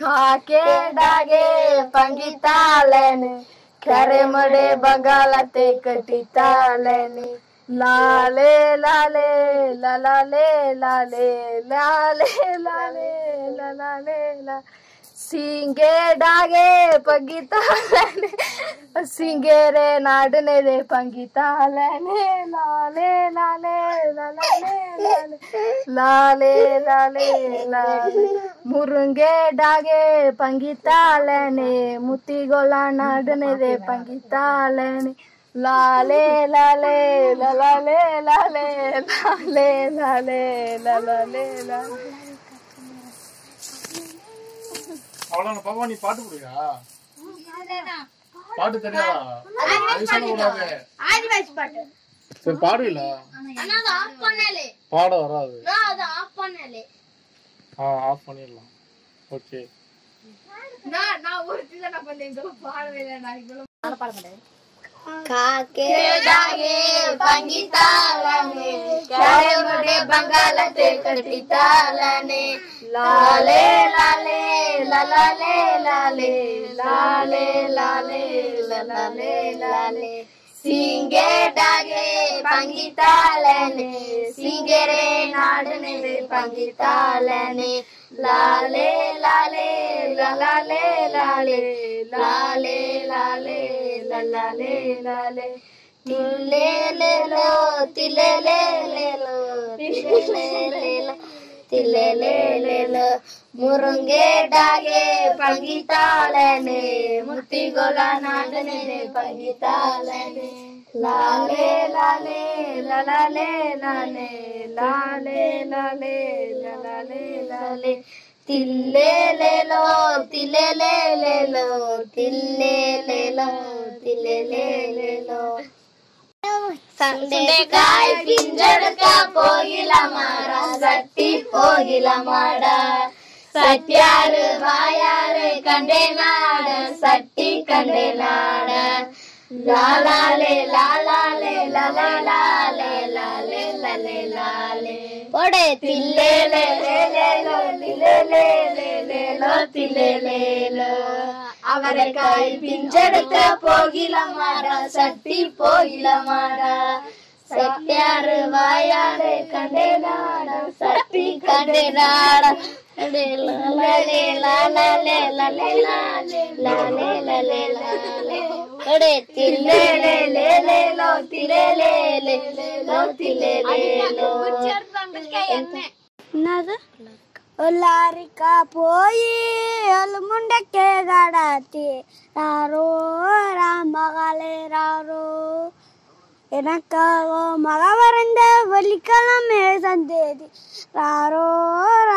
खाके डागे पंगितालेने खरे मडे बंगाला ते कटितालेने लाले लाले लाले लाले लाले लाले लाले ला सिंगे डागे पंगितालेने सिंगेरे नाडने दे पंगितालेने लाले लाले लाले लाले लाले लाले मुरुंगे डागे पंगितालेने मुती गोला नाडने दे पंगितालेने लाले लाले लाले लाले लाले लाले लाले लाले அவ்வளவு பாப்பா நீ பாட்டு போடுறியா? பாட்டு தெரியாதா? ஆதிவாசி பாட்டு சரி பாடுவீல? انا அத ஆஃப் பண்ணலே. பாட வராது. நான் அத ஆஃப் பண்ணலே. ஆஃப் பண்ணிரலாம். ஓகே. நான் ஒரு தடவை நான் பண்ணேன் பாடவே இல்ல நான் இவ்வளவு நான் பாட மாட்டேன். खाके डागे पंगितालने करे मडे बंगालते कटितालने लाले लाले लाले लाले लाले लाले लाले लाले सिंगे डागे पंगितालने सिंगेरे नाडने पंगितालने लाले लाले लाले लाले लाले लाले लाले लाले तिले ले लो तिले ले लो तिले ले लो तिले ले लो मुरुंगे डागे पंगितालने मुती गोला नाडने पंगितालने लाले लाले लाले लाले लाले लाले लाले लाले तिले ले लो तिले ले लो तिले ले लो तिले ले लो संडे काय पिंजड़ का पोगिला मारा सट्टी पोगिला माड़ा सत्यार वायार कंडे नाड सट्टी कंडे नाड लाला ले लाला ले लाले लाले लाले लाले लाले पड़े तिले ले लो तिले ले लो तिले ले लो அவரைக்காய் பிஞ்செடுக்க போகில மாடா சட்டி போகில மாடா சட்டியாரு வாயாரு கண்டே நாடா சட்டி கண்டே நாடா லாலே லாலே லாலே லாலே லாலே லாலே லாலே அடே தில்லே லே லே லே லோ தில்லே லே லே லோ தில்லே லே லோ என்னது लारिका पोई मुंडके गाड़ाती रारो रामगाले रारो मगवरंद वलिकल में संदेदी रारो